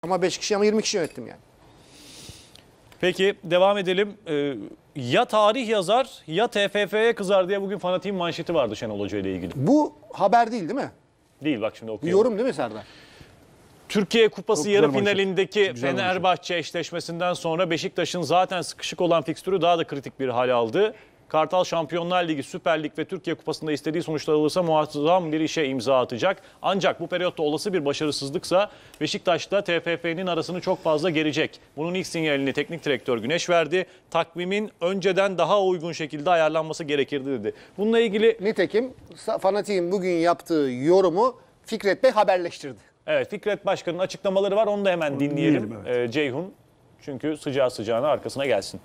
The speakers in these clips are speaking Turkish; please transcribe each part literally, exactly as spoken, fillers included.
Ama beş kişi ama yirmi kişi yönettim yani. Peki devam edelim. Ee, ya tarih yazar ya T F F'ye kızar diye bugün Fanatik'in manşeti vardı Şenol Hoca ile ilgili. Bu haber değil değil mi? Değil, bak şimdi Bu okuyalım. yorum değil mi Serdar? Türkiye Kupası Çok yarı güzel finalindeki manşet. Güzel Fenerbahçe eşleşmesinden sonra Beşiktaş'ın zaten sıkışık olan fikstürü daha da kritik bir hale aldı. Kartal Şampiyonlar Ligi, Süper Lig ve Türkiye Kupası'nda istediği sonuçlar alırsa muazzam bir işe imza atacak. Ancak bu periyotta olası bir başarısızlıksa Beşiktaş'ta T F F'nin arasını çok fazla gerecek. Bunun ilk sinyalini teknik direktör Güneş verdi. Takvimin önceden daha uygun şekilde ayarlanması gerekirdi dedi. Bununla ilgili... Nitekim Fanatik'in bugün yaptığı yorumu Fikret Bey haberleştirdi. Evet, Fikret Başkan'ın açıklamaları var. Onu da hemen dinleyelim. Dinleyelim, evet. Ee, Ceyhun. Çünkü sıcağı sıcağına arkasına gelsin.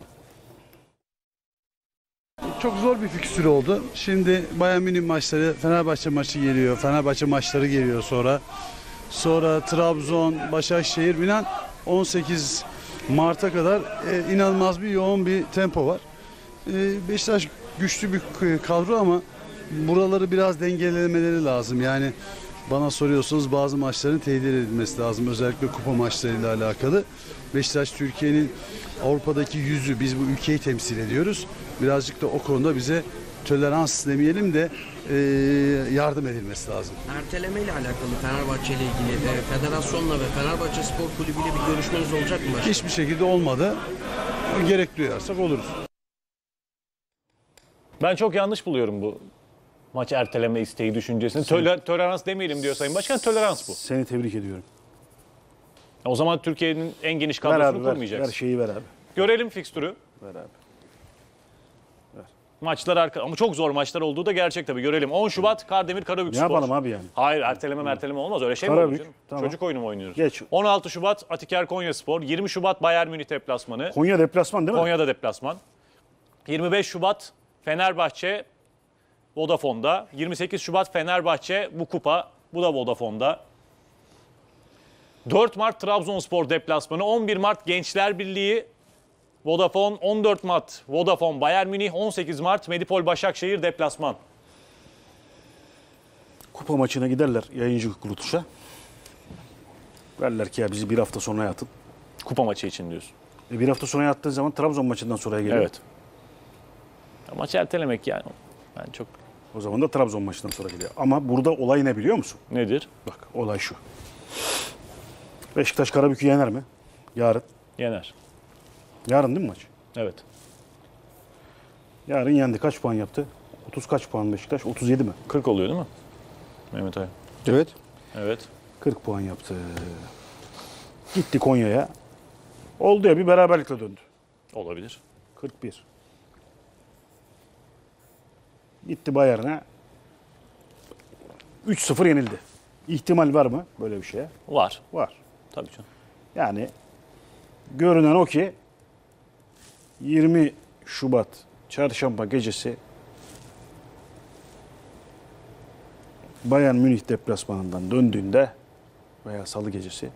Çok zor bir fikstür oldu. Şimdi Bayern Münih maçları, Fenerbahçe maçı geliyor. Fenerbahçe maçları geliyor sonra. Sonra Trabzon, Başakşehir, Milan on sekiz Mart'a kadar e, inanılmaz bir yoğun bir tempo var. E, Beşiktaş güçlü bir kadro ama buraları biraz dengelemeleri lazım. Yani bana soruyorsunuz, bazı maçların tehdit edilmesi lazım. Özellikle kupa maçlarıyla alakalı. Beşiktaş Türkiye'nin Avrupa'daki yüzü, biz bu ülkeyi temsil ediyoruz. Birazcık da o konuda bize tolerans demeyelim de e, yardım edilmesi lazım. Erteleme ile alakalı Fenerbahçe ile ilgili e, federasyonla ve Fenerbahçe Spor Kulübü ile bir görüşmeniz olacak mı? Başka? Hiçbir şekilde olmadı. Gerek duyarsak oluruz. Ben çok yanlış buluyorum bu maç erteleme isteği düşüncesini. Töler, tolerans demeyelim diyor Sayın Başkan. Tolerans bu. Seni tebrik ediyorum. O zaman Türkiye'nin en geniş Ver kadrosunu abi ver, kurmayacaksın. ver şeyi ver abi. Görelim fikstürü. Ver abi. Maçlar arka ama çok zor maçlar olduğu da gerçek tabii. Görelim. on Şubat Kardemir Karabük Ne Spor. yapalım abi yani? Hayır, erteleme merteleme olmaz. Öyle şey mi olur Karabük, canım? tamam. Çocuk oyunu mu oynuyoruz? Geç. on altı Şubat Atiker Konyaspor. yirmi Şubat Bayern Münih deplasmanı. Konya deplasman değil mi? Konya'da deplasman. yirmi beş Şubat Fenerbahçe Vodafone'da. yirmi sekiz Şubat Fenerbahçe bu kupa. Bu da Vodafone'da. dört Mart Trabzonspor deplasmanı. on bir Mart Gençler Birliği Vodafone. on dört Mart Vodafone Bayern Münih. on sekiz Mart Medipol Başakşehir deplasman. Kupa maçına giderler yayıncı kuruluşa. Derler ki ya bizi bir hafta sonra yatın. Kupa maçı için diyorsun. E bir hafta sonra yattığın zaman Trabzon maçından sonra geliyor. Evet. Ya maçı ertelemek yani. Ben çok... O zaman da Trabzon maçından sonra geliyor. Ama burada olay ne biliyor musun? Nedir? Bak olay şu. Beşiktaş Karabük'ü yener mi? Yarın. Yener. Yarın değil mi maç? Evet. Yarın yendi. Kaç puan yaptı? otuz kaç puan Beşiktaş? otuz yedi mi? kırk oluyor değil mi? Mehmet Ali. Evet. Evet. kırk puan yaptı. Gitti Konya'ya. Oldu ya bir beraberlikle döndü. Olabilir. kırk bir. Gitti Bayern'e. üç sıfır yenildi. İhtimal var mı böyle bir şeye? Var. Var. Tabii canım. Yani görünen o ki yirmi Şubat çarşamba gecesi Bayern Münih deplasmanından döndüğünde veya salı gecesi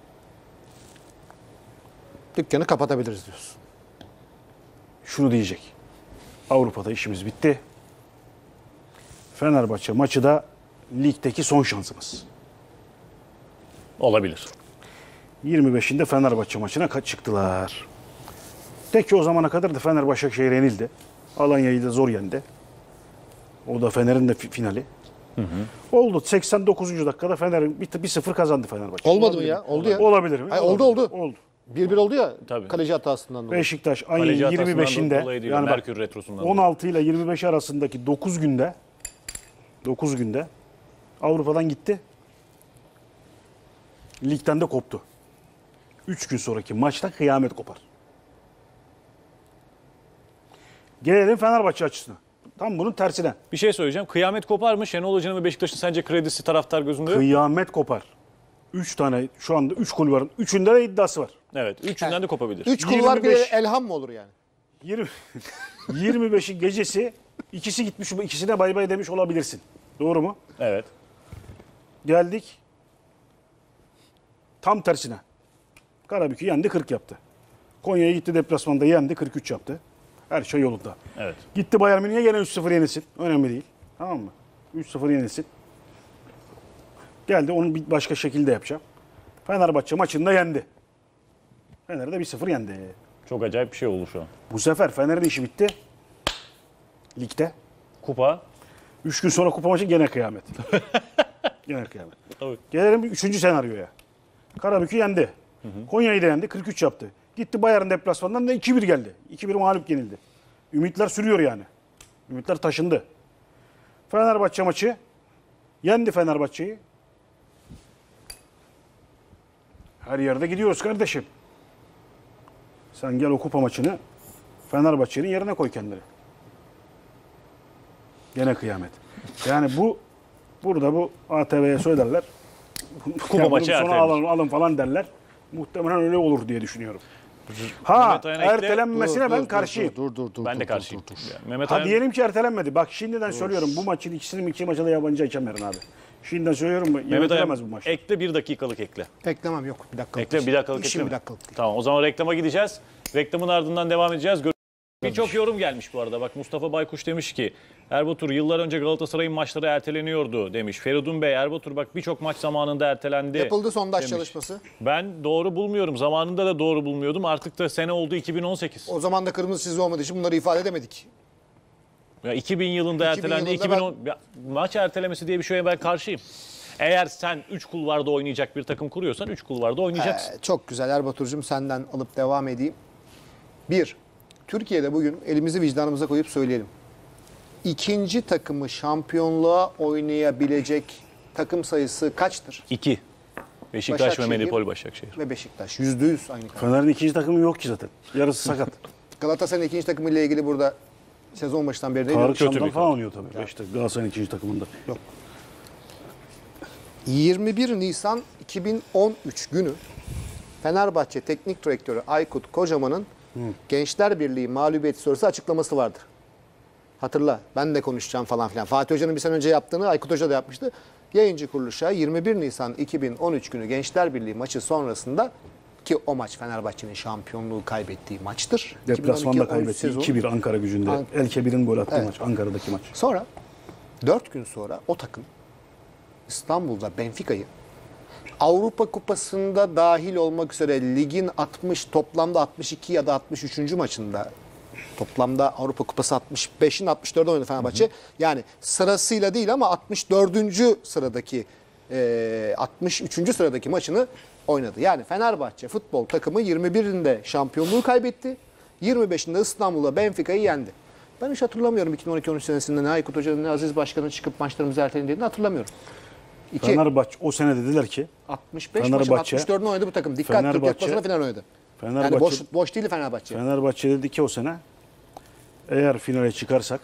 Dükkanı kapatabiliriz diyorsun. şunu diyecek. Avrupa'da işimiz bitti. Fenerbahçe maçı da ligdeki son şansımız. Olabilir. yirmi beşinde Fenerbahçe maçına kaç çıktılar. Tek ki o zamana kadar da Fener Başakşehir yenildi. Alanya'yı da zor yendi. O da Fener'in de finali. Hı hı. Oldu. seksen dokuzuncu dakikada Fener'in bir sıfır kazandı Fenerbahçe. Olmadı mı Olabilir ya? mi? Oldu ya. Olabilir mi? Hayır, oldu, Olabilir. oldu. Oldu. bir bir oldu ya Tabii. kaleci hatasından dolayı. Beşiktaş ayın Kaleci yirmi hatasından beşinde dolayı değil, yani bak, Merkür Retrosu'ndan on altı ile yirmi beş arasındaki dokuz günde dokuz günde Avrupa'dan gitti. Ligden de koptu. üç gün sonraki maçta kıyamet kopar. Gelelim Fenerbahçe açısına. Tam bunun tersine. Bir şey söyleyeceğim. Kıyamet kopar mı? Şenol Hoca'nın ve Beşiktaş'ın sence kredisi taraftar gözünde yok. Kıyamet kopar. üç tane şu anda üç kulvarın üçünde de iddiası var. Evet. Üçünden de kopabilir. Üç kulvar bir yirmi beş elham mı olur yani? yirmi yirmi beşi gecesi ikisi gitmiş, ikisine bay bay demiş olabilirsin. Doğru mu? Evet. Geldik tam tersine. Karabük'ü yendi kırk yaptı. Konya'ya gitti deplasmanda yendi kırk üç yaptı. Her şey yolunda. Evet. Gitti Bayern Münih'e gene üç sıfır yenilsin. Önemli değil. Tamam mı? üç sıfır yenilsin. Geldi onu bir başka şekilde yapacağım. Fenerbahçe maçında yendi. Fener de bir sıfır yendi. Çok acayip bir şey oldu şu an. Bu sefer Fener'in işi bitti. Ligde. Kupa. Üç gün sonra kupa maçı gene kıyamet. Gene kıyamet. Tabii. Gelelim üçüncü senaryoya. Karabük'ü yendi. Konya'yı da yendi. kırk üç yaptı. Gitti Bayern deplasmandan da iki bir geldi. iki bir mağlup yenildi. Ümitler sürüyor yani. Ümitler taşındı. Fenerbahçe maçı. Yendi Fenerbahçe'yi. Her yerde gidiyoruz kardeşim. Sen gel o kupa maçını Fenerbahçe'nin yerine koy kendini. Gene kıyamet. Yani bu burada bu A T V'ye söylerler. Kupa Ya maçı bunu sonra ertelenir. alın, alın falan derler. Muhtemelen öyle olur diye düşünüyorum. Ha Mehmet Ayan ekle. ertelenmesine Dur, ben dur, karşıyım. Dur dur dur. Ben dur, de dur, karşıyım. dur, dur. Yani Mehmet Ha Ayan diyelim ki ertelenmedi. Bak şimdiden söylüyorum bu maçın ikisinin iki maçı da yabancı hakem verin abi. Şimdiden söylüyorum Mehmet yönetilemez bu Ayan maç. ekle bir dakikalık ekle. Eklemem yok. Bir dakika. Ekle bir dakikalık İşim ekle bir mi? dakikalık değil. Tamam o zaman reklama gideceğiz. Reklamın ardından devam edeceğiz. Gör- Birçok yorum gelmiş bu arada. Bak Mustafa Baykuş demiş ki Erbatur yıllar önce Galatasaray'ın maçları erteleniyordu demiş. Feridun Bey Erbatur bak birçok maç zamanında ertelendi. Yapıldı sondaj demiş. çalışması. Ben doğru bulmuyorum. Zamanında da doğru bulmuyordum. Artık da sene oldu iki bin on sekiz. O zaman da kırmızı çizgi olmadığı için bunları ifade edemedik. Ya iki bin yılında iki bin ertelendi. yılında iki bin on Ya, maç ertelemesi diye bir şeye ben karşıyım. Eğer sen üç kulvarda oynayacak bir takım kuruyorsan üç kulvarda oynayacaksın. Ee, çok güzel Erbatur'cum senden alıp devam edeyim. Bir, Türkiye'de bugün elimizi vicdanımıza koyup söyleyelim. İkinci takımı şampiyonluğa oynayabilecek takım sayısı kaçtır? İki. Beşiktaş ve Başakşehir Medipol Başakşehir. Ve Beşiktaş. Yüzde yüz aynı kadar. Fener'in ikinci takımı yok ki zaten. Yarısı sakat. Galatasaray'ın ikinci takımıyla ilgili burada sezon başından beri ne Tarık diyoruz? kötü Şam'dan bir falan kadro. oynuyor tabii. İşte Galatasaray'ın ikinci takımında. Yok. yirmi bir Nisan iki bin on üç günü Fenerbahçe Teknik Direktörü Aykut Kocaman'ın Gençler Birliği mağlubiyeti sonrası açıklaması vardır. Hatırla ben de konuşacağım falan filan. Fatih Hoca'nın bir sene önce yaptığını Aykut Hoca da yapmıştı. Yayıncı kuruluşa yirmi bir Nisan iki bin on üç günü Gençler Birliği maçı sonrasında ki o maç Fenerbahçe'nin şampiyonluğu kaybettiği maçtır. Deplasmanda iki bin on iki on üç kaybetti. sezonu. iki bir Ankara gücünde. An- El Kebir'in gol attığı Evet. maç. Ankara'daki maç. Sonra dört gün sonra o takım İstanbul'da Benfica'yı Avrupa Kupası'nda dahil olmak üzere ligin altmış toplamda altmış iki ya da altmış üçüncü maçında toplamda Avrupa Kupası altmış beşin altmış dördü oynadı Fenerbahçe. Hı hı. Yani sırasıyla değil ama altmış dördüncü sıradaki e, altmış üçüncü sıradaki maçını oynadı. Yani Fenerbahçe futbol takımı yirmi birinde şampiyonluğu kaybetti. yirmi beşinde İstanbul'da Benfica'yı yendi. Ben hiç hatırlamıyorum iki bin on iki on üç senesinde ne Aykut Hoca'nın ne Aziz Başkan'ın çıkıp maçlarımızı erteleyin dediğini hatırlamıyorum. İki, Fenerbahçe o sene dediler ki altmış beş maçın Fenerbahçe- altmış dördünü oynadı bu takım. Dikkat Türkiye Fenerbahçe- Kupası'na final oynadı. Fenerbahçe- Yani boş, boş değil Fenerbahçe. Fenerbahçe dedi ki o sene eğer finale çıkarsak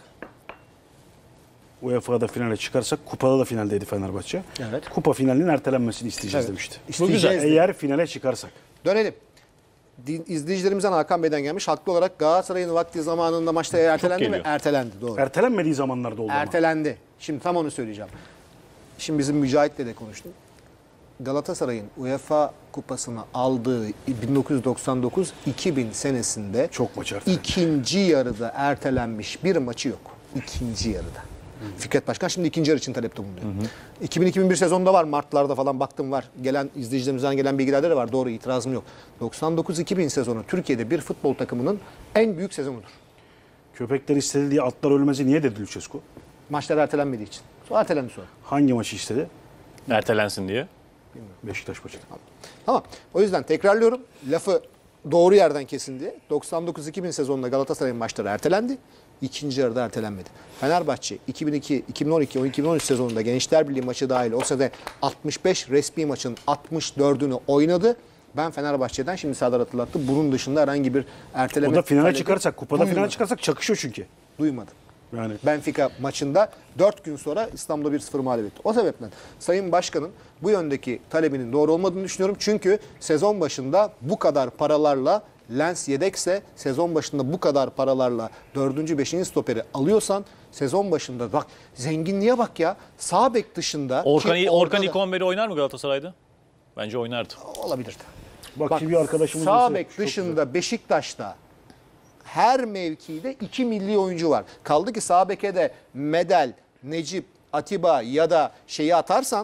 U E F A'da finale çıkarsak kupada da finaldeydi Fenerbahçe. Evet. Kupa finalinin ertelenmesini isteyeceğiz Evet. demişti. İsteyeceğiz dedi. Eğer finale çıkarsak. Dönelim. Din- İzleyicilerimizden Hakan Bey'den gelmiş. Haklı olarak Galatasaray'ın vakti zamanında maçta ertelendi mi? geliyor. Ertelendi doğru. Ertelenmediği zamanlarda oldu ama. Ertelendi. Şimdi tam onu söyleyeceğim. Şimdi bizim Mücahit'le de konuştum. Galatasaray'ın UEFA Kupası'nı aldığı bin dokuz yüz doksan dokuz iki bin senesinde Çok maç ertelendi. ikinci yarıda ertelenmiş bir maçı yok. İkinci yarıda. Fikret Başkan şimdi ikinci yarı için talepte bulunuyor. iki bin iki bin bir sezonda var. Mart'larda falan baktım var. Gelen izleyicilerimizden gelen bilgilerde de var. Doğru itirazım yok. doksan dokuz iki bin sezonu Türkiye'de bir futbol takımının en büyük sezonudur. Köpekler istedi diye atlar ölmezi niye dedi Lucescu? Maçlar ertelenmediği için. Sonra ertelendi sonra. Hangi maçı istedi? Ertelensin diye. Beşiktaş maçı. Tamam. O yüzden tekrarlıyorum. Lafı doğru yerden kesin diye. doksan dokuz iki bin sezonunda Galatasaray'ın maçları ertelendi. İkinci yarıda ertelenmedi. Fenerbahçe iki bin iki iki bin on iki iki bin on üç sezonunda Gençler Birliği maçı dahil o sene altmış beş resmi maçın altmış dördünü oynadı. Ben Fenerbahçe'den şimdi Serdar hatırlattı. Bunun dışında herhangi bir erteleme O da finale talebi çıkarsak, kupada duymadım. finale çıkarsak çakışıyor çünkü. Duymadım. Yani Benfica maçında dört gün sonra İstanbul'da bir sıfır mağlup etti. O sebepten Sayın Başkan'ın bu yöndeki talebinin doğru olmadığını düşünüyorum. Çünkü sezon başında bu kadar paralarla Lens yedekse sezon başında bu kadar paralarla dördüncü beşinci stoperi alıyorsan sezon başında bak zenginliğe bak ya sağ bek dışında Orkan, ki Orkan orada da- İkonberi oynar mı Galatasaray'da? Bence oynardı. olabilirdi. bak, Bak, ki bir arkadaşımız sağ mesela- bek çok dışında güzel. Beşiktaş'ta her mevkide iki milli oyuncu var. Kaldı ki sağ beke de Medel, Necip, Atiba ya da şeyi atarsan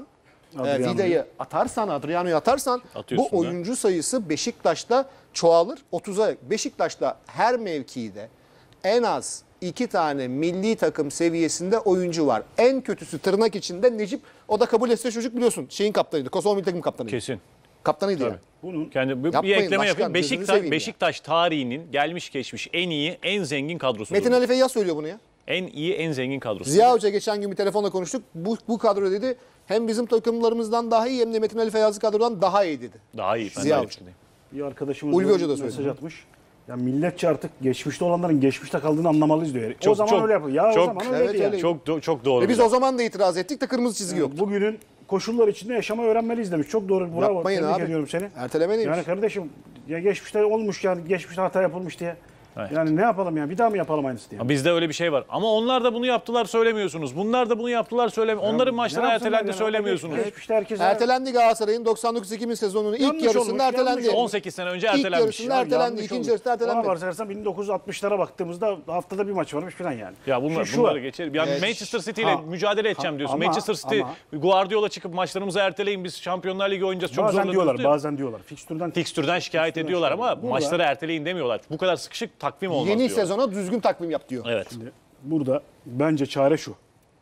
e, Adriano'yu. Vida'yı atarsan, Adriano'yu atarsan bu Atıyorsun da. oyuncu sayısı Beşiktaş'ta çoğalır. otuza Beşiktaş'ta her mevkide en az iki tane milli takım seviyesinde oyuncu var. En kötüsü tırnak içinde Necip. O da kabul etse çocuk biliyorsun. Şeyin kaptanıydı. Kosova milli takım kaptanıydı. Kesin. Kaptanıydı yani. Bunun Kendi bir, Yapmayın bir ekleme başkan, yapayım. gözünüzü Beşiktaş, seveyim ya. Beşiktaş tarihinin gelmiş geçmiş en iyi, en zengin kadrosu. Metin Ali Feyyaz söylüyor bunu ya. En iyi, en zengin kadrosu. Ziya Hoca geçen gün bir telefonla konuştuk. Bu, bu kadro dedi hem bizim takımlarımızdan daha iyi hem de Metin Ali Feyyaz'ı kadrodan daha iyi dedi. Daha iyi. Ben Ziya de aynı Hoca. fikirdeyim. bir arkadaşımız Ulvi bir Hoca da mesaj söyledi. atmış. Ya milletçe artık geçmişte olanların geçmişte kaldığını anlamalıyız diyor. o Çok- zaman çok- öyle yapıyor. Ya çok- o zaman Evet, öyleydi yani. öyle. Çok do- çok doğru. Ve biz o zaman da itiraz ettik de kırmızı çizgi yok. Bugünün koşullar içinde yaşamayı öğrenmeliyiz demiş. Çok doğru. Bravo. Yapmayın Tebrik abi. ediyorum seni. Ertelemeliymiş. Yani kardeşim ya geçmişte olmuş yani geçmişte hata yapılmış diye. Evet. Yani ne yapalım yani bir daha mı yapalım aynısı diye. Ha, bizde öyle bir şey var. Ama onlar da bunu yaptılar söylemiyorsunuz. Bunlar da bunu yaptılar söylemiyorsunuz. Onların maçları Ne yapsınlar ertelendi yani? söylemiyorsunuz. Geçmişte herkes Ertelendi Galatasaray'ın doksan dokuz iki bin sezonunun ilk Yanlış yarısında olmuş, ertelendi. yanlış on sekiz sene önce İlk ertelenmiş. yarısında ertelendi, ikinci yarısında Ona ertelendi. varsayarsan bin dokuz yüz altmışlara baktığımızda haftada bir maç varmış falan yani. Ya bunlar, Şu- şu bunları var. geçelim. Yani Evet. Manchester City ile Ha. mücadele edeceğim Ha, diyorsun. ama- Manchester City, ama- Guardiola çıkıp maçlarımızı erteleyin biz Şampiyonlar Ligi oynayacağız. Çok Bazen zorlanıyoruz diyorlar, diyor. bazen diyorlar. Fikstürden Fikstürden şikayet Fikstürden ediyorlar ama şikayet. Burada- maçları erteleyin demiyorlar. Bu kadar sıkışık takvim olmaz Yeni diyor. sezona düzgün takvim yap diyor. Evet. burada bence çare şu.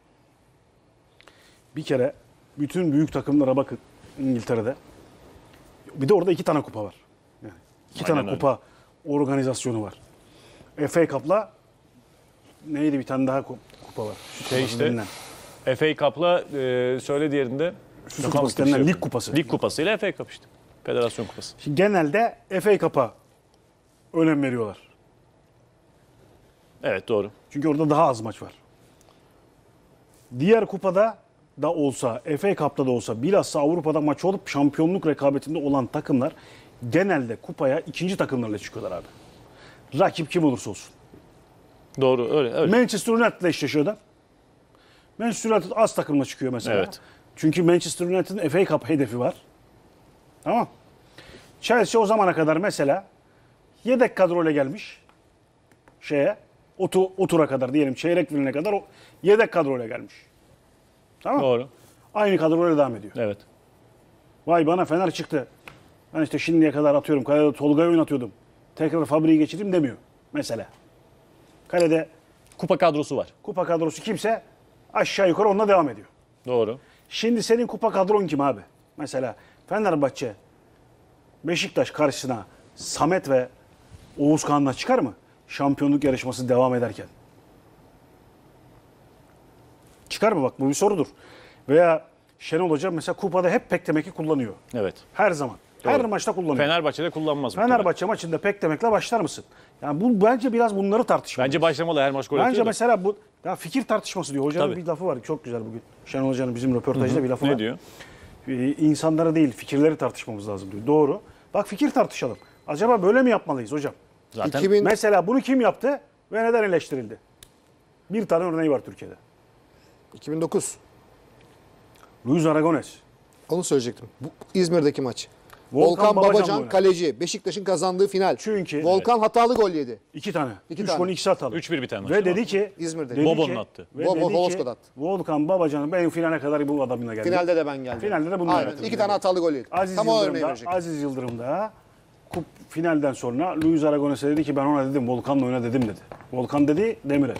Bir kere bütün büyük takımlara bakın İngiltere'de. Bir de orada iki tane kupa var. Yani iki Aynen tane öyle. kupa organizasyonu var. F A Cup'la neydi bir tane daha ku- kupa var. Süt Şey Kupası işte, denilen. F A Cup'la e, söyle diğerinde. Süt Yok, Kupası bir şey denilen yok. lig kupası. Lig kupasıyla F A Cup işte. Federasyon kupası. Şimdi genelde F A Cup'a önem veriyorlar. Evet doğru. Çünkü orada daha az maç var. Diğer kupada da olsa, F A Cup'ta da olsa, bilhassa Avrupa'da maç olup şampiyonluk rekabetinde olan takımlar genelde kupaya ikinci takımlarla çıkıyorlar abi. Rakip kim olursa olsun. Doğru öyle. öyle. Manchester United'la eşleşiyor da. Manchester United az takımla çıkıyor mesela. Evet. Çünkü Manchester United'ın F A Cup hedefi var. Tamam. Chelsea o zamana kadar mesela yedek kadroyla gelmiş şeye, o, tu, o tura kadar diyelim çeyrek finaline kadar o yedek kadroyla gelmiş. Tamam. Doğru. Aynı kadroyla devam ediyor. Evet. Vay bana Fener çıktı. Ben işte şimdiye kadar atıyorum. Kalede Tolga'yı oynatıyordum. Tekrar Fabri'yi geçireyim demiyor. Mesela. Kalede Kupa kadrosu var. kupa kadrosu kimse aşağı yukarı onunla devam ediyor. Doğru. Şimdi senin kupa kadron kim abi? Mesela Fenerbahçe, Beşiktaş karşısına Samet ve Oğuz Kağan'la çıkar mı? Şampiyonluk yarışması devam ederken. Çıkar mı? Bak bu bir sorudur. Veya Şenol Hoca mesela kupada hep Pektemek'i kullanıyor. Evet. Her zaman. Her Doğru. maçta kullanıyor. Fenerbahçe'de kullanmaz. muhtemelen. Fenerbahçe maçında Pektemek'le başlar mısın? Yani bu bence biraz bunları tartışmalı. Bence başlamalı her maç gol Bence atıyor da. mesela bu ya fikir tartışması diyor. Hocanın Tabii. bir lafı var çok güzel bugün. Şenol Hoca'nın bizim röportajda bir lafı var. Ne diyor? Ee, insanları değil fikirleri tartışmamız lazım diyor. Doğru. Bak fikir tartışalım. Acaba böyle mi yapmalıyız hocam? Zaten iki bin Mesela bunu kim yaptı ve neden eleştirildi? Bir tane örneği var Türkiye'de. iki bin dokuz. Luis Aragones. Onu söyleyecektim. Bu İzmir'deki maç. Volkan Volkan, Babacan'la Babacan oynadı. kaleci. Beşiktaş'ın kazandığı final. Çünkü- Volkan hatalı gol yedi. İki tane. İki Üç tane. golün ikisi hatalı. üç bir biten maç. Ve dedi ki İzmir'de. dedi Bobo'nun ki- attı. Ve Bobo, dedi ki Holosko'da attı. Volkan Babacan'ın ben finale kadar bu adamına geldim. Finalde de ben geldim. Finalde de bunlar Aynen. yaptı. İki tane hatalı gol yedi. Aziz Tam o Yıldırım örneği da, verecek. Aziz Yıldırım da kup finalden sonra Luis Aragones'e dedi ki ben ona dedim Volkan'la oyna dedim dedi. Volkan dedi Demirel.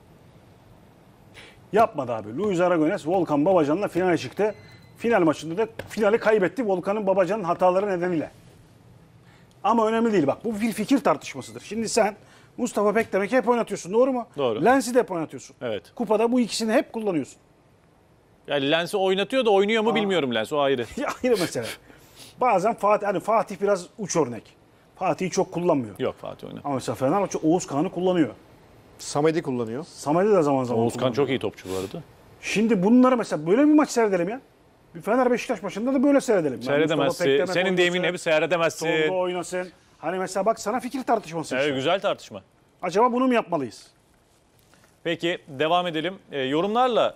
Yapmadı abi. Luis Aragones Volkan Babacan'la finale çıktı. Final maçında da finali kaybetti Volkan'ın Babacan'ın hataları nedeniyle. Ama önemli değil bak bu bir fikir tartışmasıdır. Şimdi sen Mustafa Pektemek'i hep oynatıyorsun doğru mu? Doğru. Lens'i de hep oynatıyorsun. Evet. Kupada bu ikisini hep kullanıyorsun. Yani Lens'i oynatıyor da oynuyor mu bilmiyorum Lens. O ayrı. Ya ayrı mesele. Bazen Fatih, hani Fatih biraz uç örnek. Fatih'i çok kullanmıyor. Yok Fatih oynar. Ama mesela Fenerbahçe Oğuz Kağan'ı kullanıyor. Samet'i kullanıyor. Samet'i de zaman zaman Oğuzkan kullanıyor. çok iyi topçu bu arada. Şimdi bunları mesela böyle bir maç seyredelim ya. Bir Fener Beşiktaş maçında da böyle seyredelim. Yani Mustafa Seyredemezsin. Pekdemek Senin oynasın, deyimin hep seyredemezsin. Tolga oynasın. Hani mesela bak sana fikir tartışması Evet, işte. güzel tartışma. Acaba bunu mu yapmalıyız? Peki devam edelim. Ee, yorumlarla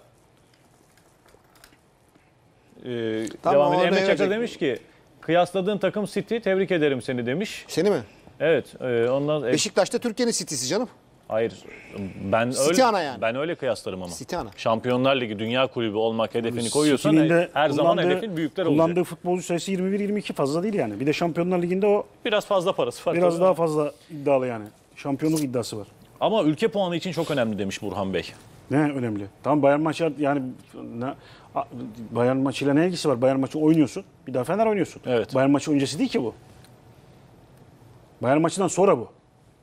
ee, Tamam, devam o edelim. Emre örneği Çakır verecek. demiş ki kıyasladığın takım City tebrik ederim seni demiş. Seni mi? Evet. E, ondan e, Beşiktaş'ta Türkiye'nin City'si canım. Hayır. Ben City öyle ana yani. ben öyle kıyaslarım ama. City ana. Şampiyonlar Ligi, Dünya Kulübü olmak hedefini koyuyorsan City'nin de her zaman kullandığı- hedefin büyükler Kullandığı olacak. futbolcu sayısı yirmi bir yirmi iki fazla değil yani. Bir de Şampiyonlar Ligi'nde o Biraz fazla parası var. biraz tabii. daha fazla iddialı yani. Şampiyonluk iddiası var. Ama ülke puanı için çok önemli demiş Burhan Bey. Ne önemli? Tamam Bayern maçı yani ne, a- Bayern maçıyla ne ilgisi var? Bayern maçı oynuyorsun. Bir daha Fener oynuyorsun. Evet. Bayern maçı öncesi değil ki bu. Bayern maçından sonra bu.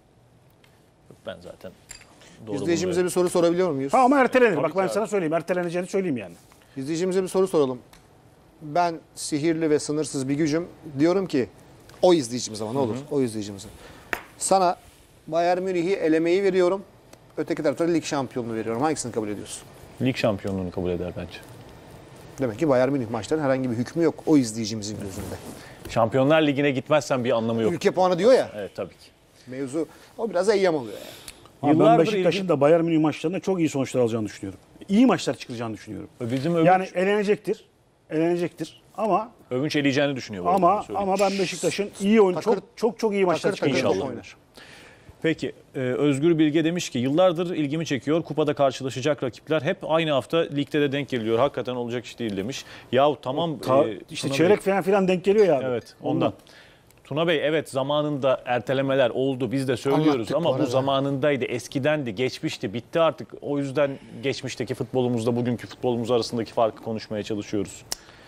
Ben zaten doğru İzleyicimize buluyorum. bir soru sorabiliyor muyuz? Ha ama ertelenir. Tabii Bak ki ben abi. sana söyleyeyim. Erteleneceğini söyleyeyim yani. İzleyicimize bir soru soralım. Ben sihirli ve sınırsız bir gücüm. Diyorum ki o izleyicimiz ama ne olur o izleyicimize. Sana Bayern Münih'i elemeyi veriyorum. Öteki tarafta lig şampiyonluğu veriyorum. Hangisini kabul ediyorsun? Lig şampiyonluğunu kabul eder bence. Demek ki Bayern Münih maçların herhangi bir hükmü yok o izleyicimizin gözünde. Şampiyonlar Ligi'ne gitmezsen bir anlamı yok. Ülke puanı diyor ya. Evet tabii ki. Mevzu o biraz eyyam oluyor yani. Ama ben Yıllardır Beşiktaş'ın ilgi- da Bayern Münih maçlarında çok iyi sonuçlar alacağını düşünüyorum. İyi maçlar çıkacağını düşünüyorum. Bizim övünç, Yani elenecektir. Elenecektir. Ama övünç eleyeceğini düşünüyor. bu arada, ama söyleyeyim. ama ben Beşiktaş'ın iyi oyun Takır- çok çok çok iyi maçlar takır takır çıkacağını İnşallah. top düşünüyorum. oynar. Peki e, Özgür Bilge demiş ki yıllardır ilgimi çekiyor. Kupada karşılaşacak rakipler hep aynı hafta ligde de denk geliyor. Hakikaten olacak iş değil demiş. Yahu tamam. Ta- e, işte Tuna çeyrek Bey- falan filan denk geliyor ya abi. Evet ondan. Tuna Bey evet zamanında ertelemeler oldu biz de söylüyoruz Anlattık bu ama bu arada. zamanındaydı, eskidendi, geçmişti, bitti artık. O yüzden geçmişteki futbolumuzla bugünkü futbolumuz arasındaki farkı konuşmaya çalışıyoruz.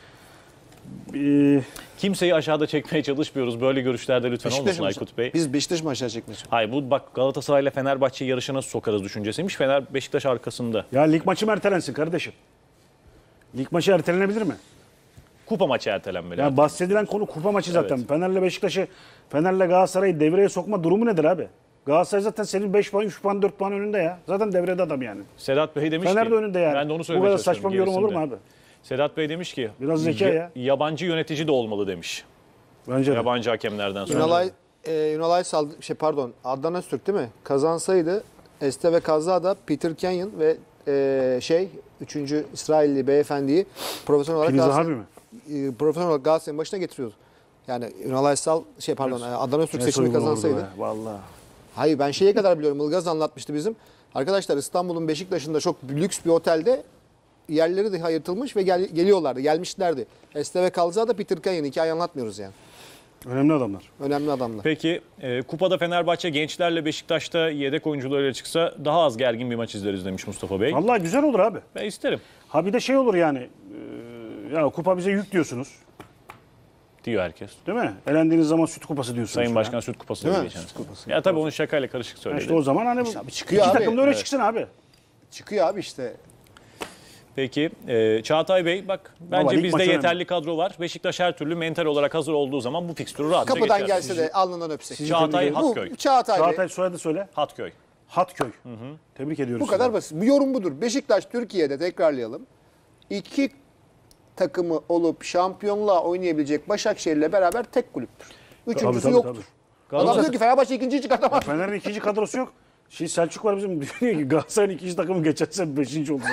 Ee, Kimseyi aşağıda çekmeye çalışmıyoruz. Böyle görüşlerde lütfen Beşiktaş olmasın mı? Aykut Bey. Biz Beşiktaş mı aşağı çekmeyeceğiz? Hayır bu bak Galatasaray ile Fenerbahçe yarışa nasıl sokarız düşüncesiymiş. Fener Beşiktaş arkasında. ya lig maçı mı ertelensin kardeşim? Lig maçı ertelenebilir mi? Kupa maçı ertelenmeli. Ya bahsedilen konu kupa maçı zaten. Fener'le Beşiktaş'ı, Fener'le Galatasaray'ı devreye sokma durumu nedir abi? Galatasaray zaten senin beş puan, üç puan, dört puan önünde ya. Zaten devrede adam yani. Sedat Bey demiş Fener ki. de önünde yani. Ben de onu Bu söylemeye kadar çalışıyorum saçma bir yorum olur mu gerisinde. abi? Sedat Bey demiş ki. Biraz zeka ya. Yabancı yönetici de olmalı demiş. Bence de. Yabancı hakemlerden sonra. Ünal, e, Ünal Aysal, şey pardon Adnan Öztürk değil mi? Kazansaydı Esteve Kazada, Peter Kenyon ve e, şey üçüncü İsrailli beyefendiyi profesyonel olarak Filiz Galatasaray, abi mi? e, profesyonel olarak Galatasaray'ın başına getiriyordu. Yani Ünal Aysal şey pardon e, Adnan Öztürk Ne seçimi soygun olurdu kazansaydı. be, Vallahi. Hayır ben şeye kadar biliyorum. Ilgaz anlatmıştı bizim. Arkadaşlar İstanbul'un Beşiktaş'ında çok lüks bir otelde yerleri de ayırtılmış ve gel, geliyorlardı. Gelmişlerdi. Esteve Kalza da Peter Kenyon. Hikaye anlatmıyoruz yani. Önemli adamlar. Önemli adamlar. Peki e, kupada Fenerbahçe gençlerle Beşiktaş'ta yedek oyuncularıyla çıksa daha az gergin bir maç izleriz demiş Mustafa Bey. Vallahi güzel olur abi. Ben isterim Ha bir de şey olur yani. e, Ya kupa bize yük diyorsunuz. diyor herkes. Değil mi? Elendiğiniz zaman süt kupası diyorsunuz. Sayın falan. Başkan süt kupası Değil dedi mi? geçen Süt sene. kupası. Ya tabii onu şakayla karışık Ha söyledi. İşte o zaman hani abi çıkıyor iki abi. takım da öyle Evet. çıksın abi. Çıkıyor abi işte. Peki e, Çağatay Bey bak bence lig bizde maçı yeterli kadro var. Beşiktaş her türlü mental olarak hazır olduğu zaman bu fikstürü rahatça Kapıdan geçer. gelse de alnından öpsek. Çağatay Bu Hatköy. Çağatay, Bey. Çağatay soyadı söyle. Hatköy. Hatköy. Tebrik ediyoruz. Bu kadar sizi. basit. Bu yorum budur. Beşiktaş Türkiye'de tekrarlayalım. İki takımı olup şampiyonluğa oynayabilecek Başakşehir'le beraber tek kulüptür. Üçüncüsü Tabii, tabii, yoktur. tabii. Adam Galatasaray- diyor ki Fenerbahçe ikinciyi çıkartamaz. Fener'in ikinci kadrosu yok. Şimdi Selçuk var bizim diyor ki Galatasaray'ın ikinci takımı geçen sene beşinci oldu.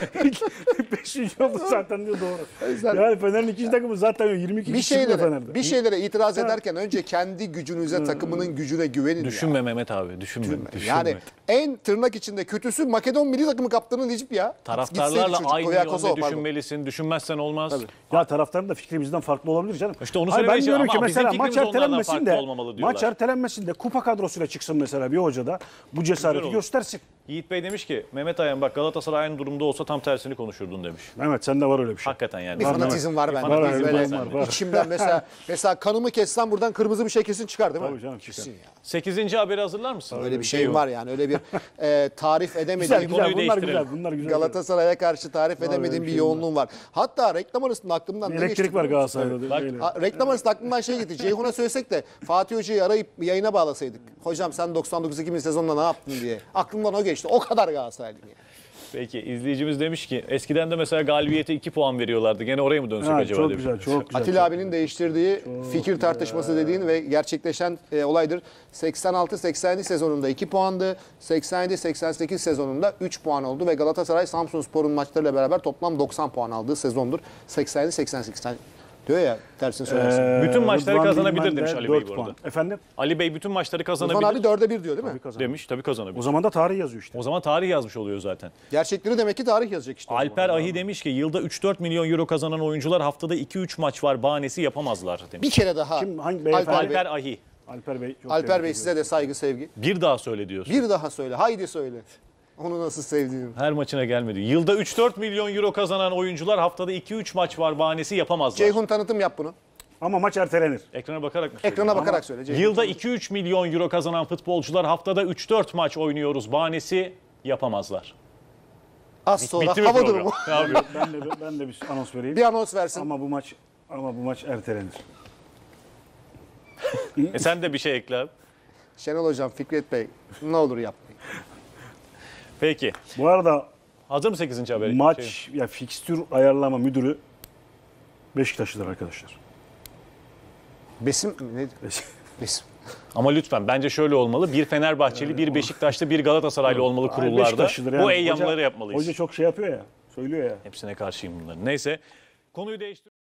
beşinci oldu zaten diyor doğru. Yani Fener'in ikinci takımı zaten yirmi iki Bir kişi çıkıyor şeylere, Fener'de. bir şeylere itiraz ederken önce kendi gücünüze, takımının gücüne güvenin. Düşünme Mehmet abi düşünme. ya. düşünme. Yani en tırnak içinde kötüsü Makedon milli takımı kaptanı Necip ya. Taraftarlarla Gitseydi çocuk, aynı Konya yönde Kosova, pardon. düşünmelisin. Düşünmezsen olmaz. Ya taraftarın da fikri bizden farklı olabilir canım. İşte onu Hayır, söylemeye ben diyorum ki çalışıyorum ama mesela bizim maç fikrimiz onlardan ertelenmesin farklı de olmamalı diyorlar. maç ertelenmesin de kupa kadrosuyla çıksın mesela bir hoca da bu cesareti olur. göstersin. Yiğit Bey demiş ki Mehmet Ayan bak Galatasaray aynı durumda olsa tam tersini konuşurdun demiş. Mehmet sende var öyle bir şey. Hakikaten yani. Bir fanatizm var bende. Var, Biz var, böyle var, var. İçimden mesela mesela kanımı kessem buradan kırmızı bir şey kesin çıkar değil mi? Tabii canım, çıkar. Kesin ya. sekizinci haberi hazırlar mısın? Öyle bir şeyim var yani. Öyle bir e, tarif Güzel edemediğim güzel konuyu bunlar değiştirelim. güzel bunlar güzel. Galatasaray'a karşı tarif edemediğim bir bir şeyim yoğunluğum var. Hatta reklam arasında aklımdan ne geçti? Elektrik var biliyor musun? Galatasaray'da. Bak, Böyle. Ha, reklam arasında aklımdan şey gitti. Ceyhun'a söylesek de Fatih Hoca'yı arayıp yayına bağlasaydık. Hocam sen doksan dokuz iki bin sezonunda ne yaptın diye. Aklımdan o geçti. O kadar Galatasaraylıyım yani. Peki izleyicimiz demiş ki eskiden de mesela galibiyete iki puan veriyorlardı. Gene oraya mı dönsek Ha, acaba çok demiş. güzel çok güzel. Atilla abinin değiştirdiği fikir tartışması dediğin ve gerçekleşen e, olaydır. seksen altı seksen yedi sezonunda iki puandı. seksen yedi seksen sekiz sezonunda üç puan oldu ve Galatasaray Samsunspor'un maçlarıyla beraber toplam doksan puan aldığı sezondur. seksen yedi seksen sekiz. Yani Diyor ya tersini söylersin. Ee, Bütün maçları Rıdvan kazanabilir Dilmen de demiş Ali dört Bey bu puan. arada. Efendim? Ali Bey bütün maçları Rıdvan kazanabilir abi dörde bir diyor değil mi? Tabii kazanır. demiş. Tabii kazanabilir. O zaman da tarih yazıyor işte. O zaman tarih yazmış oluyor zaten. Gerçekleri demek ki tarih yazacak işte. o zaman. Alper Ahi demiş ki yılda üç dört milyon euro kazanan oyuncular haftada iki üç maç var bahanesi yapamazlar demiş. Bir kere daha. Kim, hangi beyefendi? Alper Bey, Alper Ahi. Alper Bey. Çok Alper tebrik Bey size ediyorum. de saygı sevgi. Bir daha söyle diyorsun. Bir daha söyle. Haydi söyle. Onu nasıl sevdiğimi. Her maçına gelmedi. Yılda üç dört milyon euro kazanan oyuncular haftada iki üç maç var bahanesi yapamazlar. Ceyhun tanıtım yap bunu. Ama maç ertelenir. Ekrana bakarak mı söylüyorsun? Ekrana bakarak söyle. Ceyhun. Yılda iki üç milyon euro kazanan futbolcular haftada üç dört maç oynuyoruz bahanesi yapamazlar. Az sonra Bitti mi hava program? durumu. Ne yapıyor? Ben de ben de bir anons vereyim. Bir anons versin. Ama bu maç ama bu maç ertelenir. E sen de bir şey ekle abi. Şenol Hocam, Fikret Bey ne olur yapmayın. Peki. Bu arada Hazır mı sekizinci haberi? maç Şey, ya fikstür ayarlama müdürü Beşiktaşlıdır arkadaşlar. Besim mi? Ne? Besim. ama lütfen bence şöyle olmalı. Bir Fenerbahçeli, bir Beşiktaşlı, bir Galatasaraylı olmalı Ay, kurullarda. Beşiktaşlıdır Bu yani. eyyamları Hoca- yapmalıyız. Hoca çok şey yapıyor ya. Söylüyor ya. Hepsine karşıyım bunların. Neyse. Konuyu değiştir.